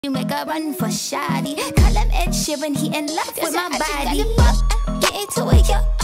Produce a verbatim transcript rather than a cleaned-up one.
You make a run for shoddy. Call him Ed Sheeran, he in love with my body. Get into it, yo.